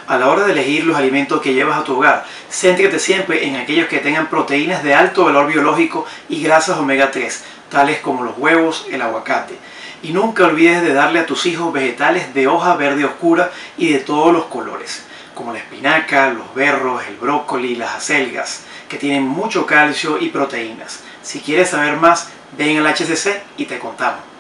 A la hora de elegir los alimentos que llevas a tu hogar, céntrate siempre en aquellos que tengan proteínas de alto valor biológico y grasas omega 3, tales como los huevos, el aguacate. Y nunca olvides de darle a tus hijos vegetales de hoja verde oscura y de todos los colores, como la espinaca, los berros, el brócoli, las acelgas, que tienen mucho calcio y proteínas. Si quieres saber más, ven al HCC y te contamos.